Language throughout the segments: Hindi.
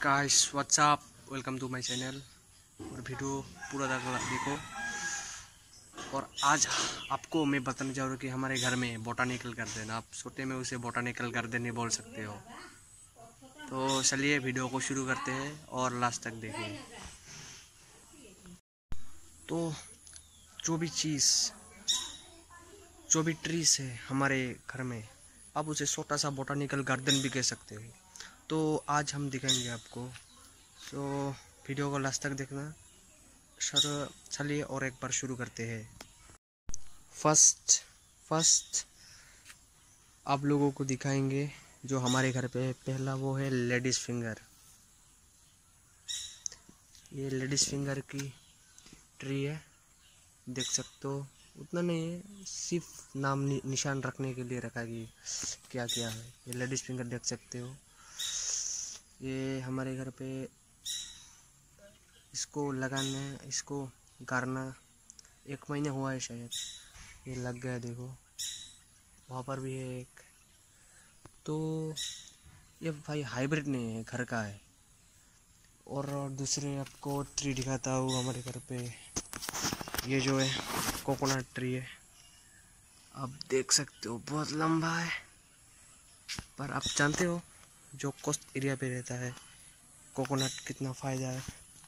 Guys what's up, welcome to my channel. और वीडियो पूरा देखो। और आज आपको मैं बताने जा रहा हूँ कि हमारे घर में बोटानिकल गार्डन, आप छोटे में उसे बोटानिकल गार्डन ही बोल सकते हो। तो चलिए वीडियो को शुरू करते हैं और लास्ट तक देखिए। तो जो भी चीज़, जो भी ट्रीज है हमारे घर में, आप उसे छोटा सा बोटानिकल गार्डन भी कह सकते हो। तो आज हम दिखाएंगे आपको, तो वीडियो को लास्ट तक देखना। सर चलिए और एक बार शुरू करते हैं। फर्स्ट आप लोगों को दिखाएंगे जो हमारे घर पे है। पहला वो है लेडीज फिंगर। ये लेडीज फिंगर की ट्री है, देख सकते हो। उतना नहीं है, सिर्फ नाम निशान रखने के लिए रखा कि क्या क्या है। ये लेडीज फिंगर देख सकते हो। ये हमारे घर पे इसको लगाने, इसको गाड़ना 1 महीने हुआ है शायद। ये लग गया, देखो वहाँ पर भी है एक। तो ये भाई हाइब्रिड नहीं है, घर का है। और दूसरे आपको ट्री दिखाता हूँ हमारे घर पे। ये जो है कोकोनट ट्री है, आप देख सकते हो, बहुत लंबा है। पर आप जानते हो जो कोस्ट एरिया पे रहता है, कोकोनट कितना फ़ायदा है।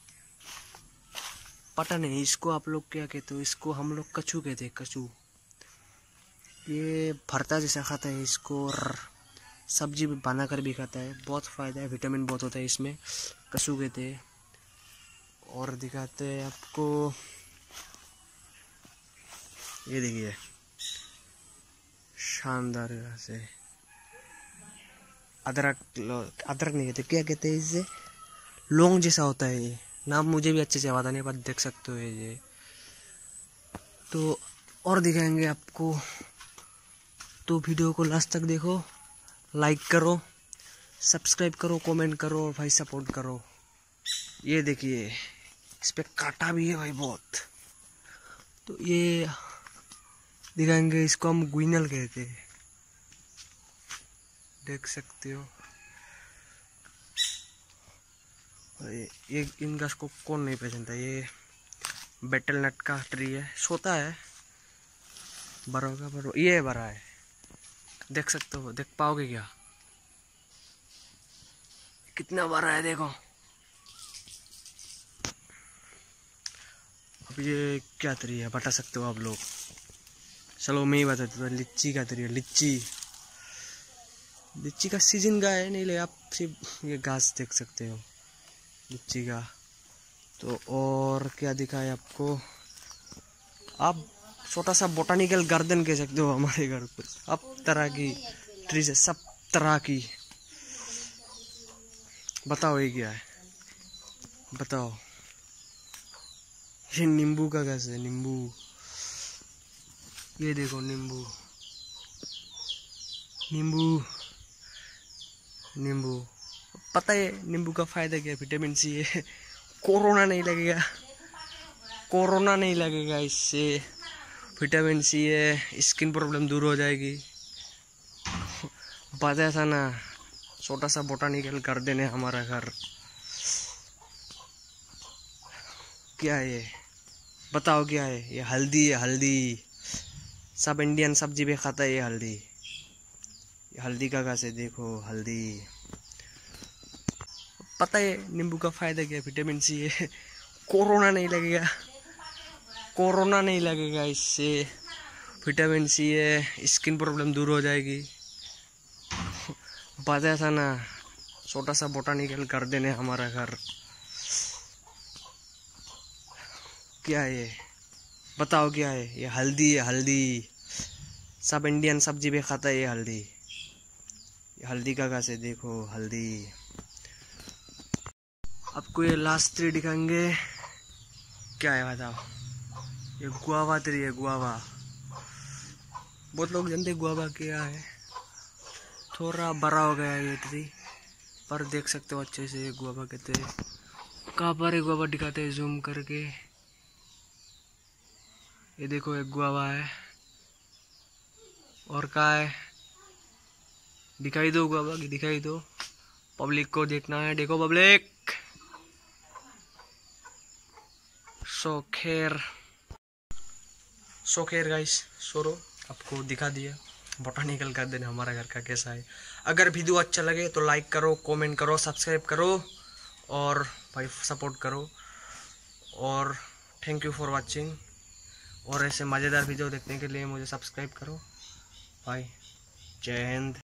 पता नहीं इसको आप लोग क्या कहते हो, इसको हम लोग कछू कहते हैं, कछू। ये भरता जैसा खाता है इसको, और सब्जी बना कर भी खाता है। बहुत फ़ायदा है, विटामिन बहुत होता है इसमें, कछू कहते हैं। और दिखाते हैं आपको, ये देखिए शानदार से अदरक, अदरक नहीं कहते, क्या कहते हैं इसे, लौंग जैसा होता है। ये नाम मुझे भी अच्छे से पता नहीं, पर देख सकते हो ये। तो और दिखाएंगे आपको, तो वीडियो को लास्ट तक देखो, लाइक करो, सब्सक्राइब करो, कमेंट करो और भाई सपोर्ट करो। ये देखिए इस पे कांटा भी है भाई बहुत। तो ये दिखाएंगे, इसको हम गुइनल कहते हैं, देख सकते हो। ये इनका को कौन नहीं पहचानता। ये बेटल नट का ट्री है, छोटा है, बड़ा होगा, पर ये बड़ा है, देख सकते हो। देख पाओगे क्या, कितना बड़ा है, देखो। अब ये क्या ट्री है बता सकते हो आप लोग? चलो मैं ही बता देता हूँ। लिच्ची का ट्री है, लिच्ची। लिच्ची का सीजन का है, नहीं ले आप सिर्फ ये घास देख सकते हो लिच्ची का। तो और क्या दिखाए आपको, आप छोटा सा बोटानिकल गार्डन कह सकते हो हमारे घर पर। अब तरह की ट्रीज है, सब तरह की। बताओ ये क्या है, बताओ। ये नींबू का घास है, नींबू। ये देखो नींबू, नींबू, नींबू। पता है नींबू का फायदा क्या है? विटामिन सी है। कोरोना नहीं लगेगा, कोरोना नहीं लगेगा इससे। विटामिन सी है, स्किन प्रॉब्लम दूर हो जाएगी। पता था ना, छोटा सा बोटानिकल गार्डन है हमारा घर। क्या है ये, बताओ क्या है? ये हल्दी है, हल्दी। सब इंडियन सब्जी भी खाता है ये हल्दी। ये हल्दी का घास है, देखो हल्दी। पता है नींबू का फायदा क्या है? विटामिन सी है। कोरोना नहीं लगेगा, कोरोना नहीं लगेगा इससे। विटामिन सी है, स्किन प्रॉब्लम दूर हो जाएगी। बताया था ना, छोटा सा बोटानिकल गार्डन है हमारा घर। क्या है ये, बताओ क्या है? ये हल्दी है, हल्दी। सब इंडियन सब्जी भी खाता है ये हल्दी। ये हल्दी का घास है, देखो हल्दी। आपको ये लास्ट ट्री दिखाएंगे, क्या है बताओ? ये गुआवा ट्री है, गुआवा। बहुत लोग जानते गुआवा क्या है। थोड़ा बड़ा हो गया ये ट्री, पर देख सकते हो अच्छे से, ये गुआवा कहते हैं। कहाँ पर है गुआवा, दिखाते हैं जूम करके। ये देखो एक गुआवा है, और कहाँ है? दिखाई दो गुआवा की, दिखाई दो। पब्लिक को देखना है, देखो पब्लिक। सो खैर गाइस, सोरो आपको दिखा दिया बोटानिकल गार्डन हमारा घर का कैसा है। अगर वीडियो अच्छा लगे तो लाइक करो, कमेंट करो, सब्सक्राइब करो और भाई सपोर्ट करो। और थैंक यू फॉर वाचिंग। और ऐसे मज़ेदार वीडियो देखने के लिए मुझे सब्सक्राइब करो भाई। जय हिंद।